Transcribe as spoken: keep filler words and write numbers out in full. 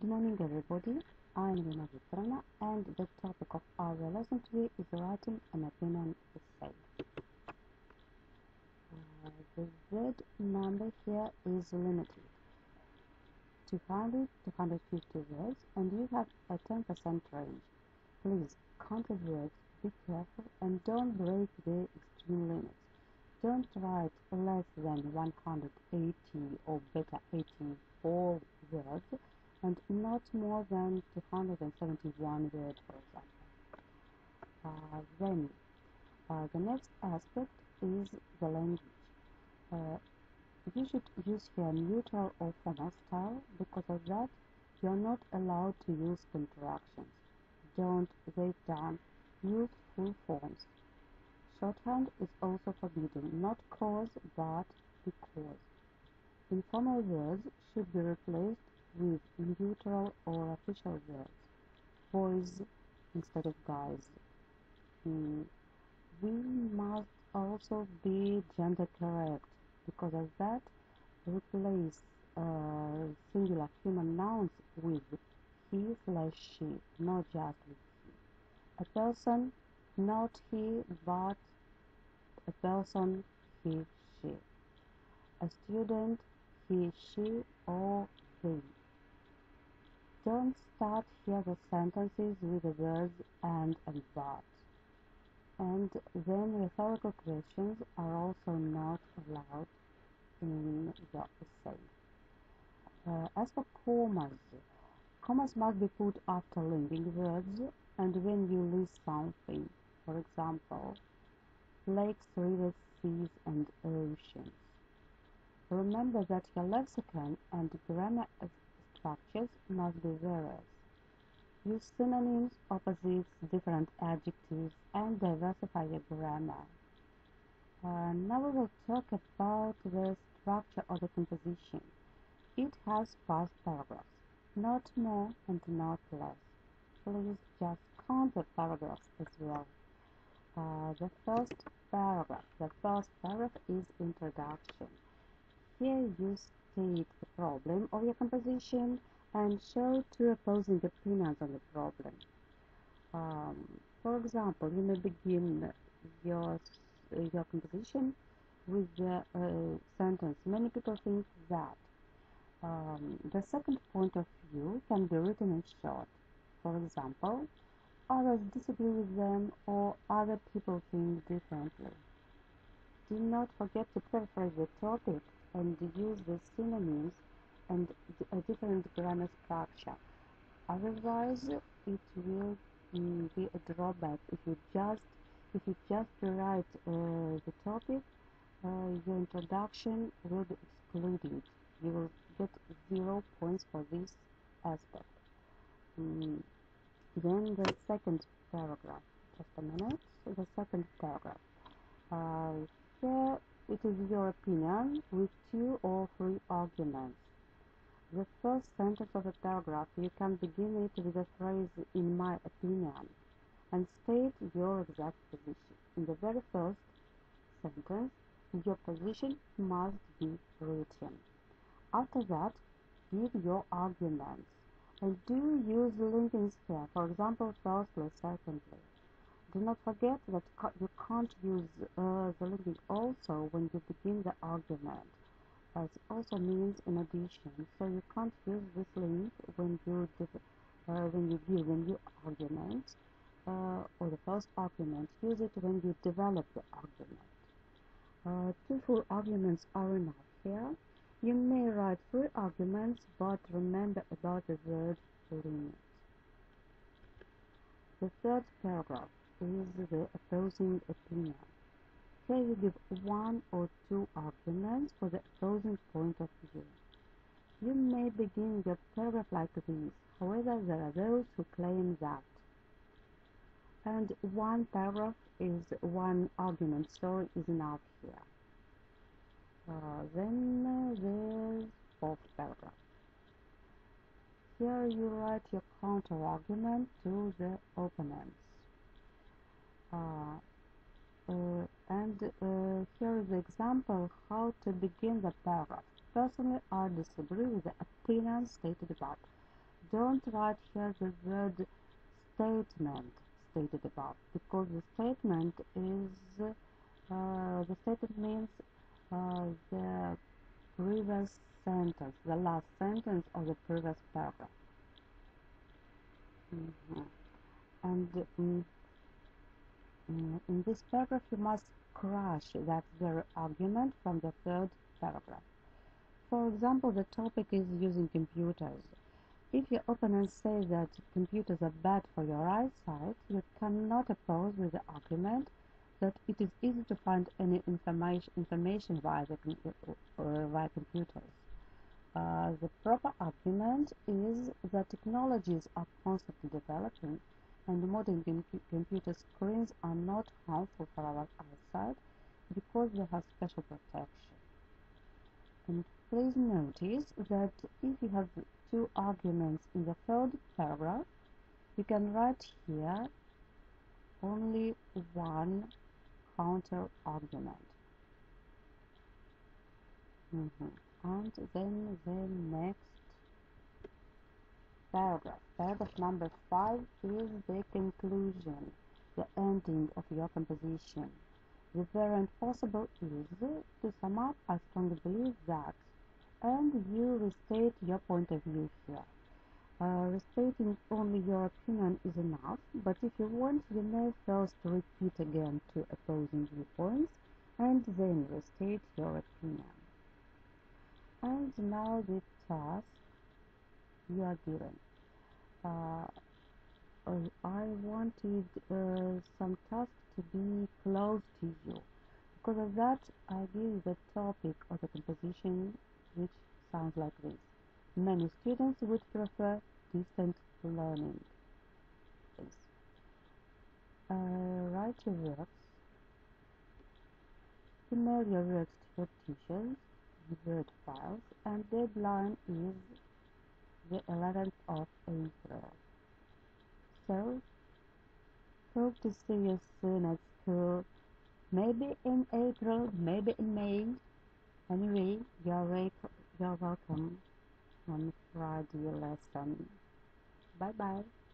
morning, everybody. I'm Lina Viktorina, and the topic of our lesson today is writing an opinion essay. Uh, the word number here is limited. two hundred to one hundred fifty words, and you have a ten percent range. Please count the words, be careful, and don't break the extreme limits. Don't write less than one hundred eighty or better eighty-four words, and not more than two hundred seventy-one words, for example. Uh, then, uh, the next aspect is the language. Uh, you should use here neutral or formal style. Because of that, you are not allowed to use contractions. Don't write down. Use full forms. Shorthand is also forbidden, not cause but because. Informal words should be replaced with neutral or official words. Boys instead of guys. Mm. We must also be gender correct. Because of that, replace uh, singular human nouns with he slash she, not just with he. A person, not he, but a person, he, she. A student, he, she, or they. Don't start here the sentences with the words and and but. And then rhetorical questions are also not allowed in your essay. Uh, as for commas, commas must be put after linking words and when you list something. For example, lakes, rivers, seas, and oceans. Remember that your lexicon and grammar structures must be various. Use synonyms, opposites, different adjectives, and diversify your grammar. Uh, now we will talk about the structure of the composition. It has five paragraphs, not more and not less. Please just count the paragraphs as well. Uh, the first paragraph. The first paragraph is introduction. Here you state the problem of your composition and show two opposing opinions on the problem. Um, for example, you may begin your your composition with the uh, sentence. Many people think that. Um, the second point of view can be written in short. For example, others disagree with them, or other people think differently. Do not forget to paraphrase the topic and use the synonyms and a different grammar structure. Otherwise, it will mm, be a drawback if you just if you just write uh, the topic. Uh, your introduction will be excluded. You will get zero points for this aspect. Mm. Then the second paragraph. Just a minute. The second paragraph. Uh, here it is your opinion with two or three arguments. The first sentence of the paragraph, you can begin it with the phrase "in my opinion" and state your exact position. In the very first sentence, your position must be written. After that, give your arguments and do use linkings here. For example, firstly, secondly. Do not forget that you can't use uh, the linking also when you begin the argument, as it also means in addition. So you can't use this link when you uh, when you give a new argument uh, or the first argument. Use it when you develop the argument. Uh, two full arguments are enough here. You may write three arguments, but remember about the word limit. The third paragraph is the opposing opinion. Here you give one or two arguments for the opposing point of view. You may begin your paragraph like this. However, there are those who claim that. And one paragraph is one argument, so is enough here. Uh, then uh, there's fourth paragraph. Here you write your counter-argument to the opponents. Uh, uh, and uh, here is the example how to begin the paragraph. Personally, I disagree with the opinion stated above. don't write here the word statement stated above, because the statement is uh, the statement means uh, the previous sentence, the last sentence of the previous paragraph. Mm-hmm. And mm, mm, in this paragraph you must crush that very argument from the third paragraph. For example, the topic is using computers. If your opponents say that computers are bad for your eyesight, you cannot oppose with the argument that it is easy to find any information, information via, the, uh, via computers. Uh, the proper argument is that technologies are constantly developing, and modern com computer screens are not harmful for our eyesight because they have special protection. And please notice that if you have two arguments in the third paragraph, you can write here only one counter argument. Mm-hmm. And then the next paragraph, paragraph number five, is the conclusion, the ending of your composition. The variant possible is, to sum up, I strongly believe that, and you restate your point of view here. Uh, restating only your opinion is enough, but if you want, you may first repeat again two opposing viewpoints, and then restate your opinion. And now the task you are given. Uh, I wanted uh, some tasks to be close to you. Because of that, I give the topic of the composition, which sounds like this. Many students would prefer distant learning. Uh, write your works. Email your works to your teachers, Word files, and deadline is the eleventh of April. So, hope to see you soon at school. Maybe in April, maybe in May. Anyway, you're, you're welcome on Friday lesson. Bye bye.